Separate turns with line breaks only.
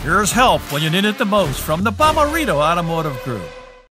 Here's help when you need it the most from the BomATO Automotive Group.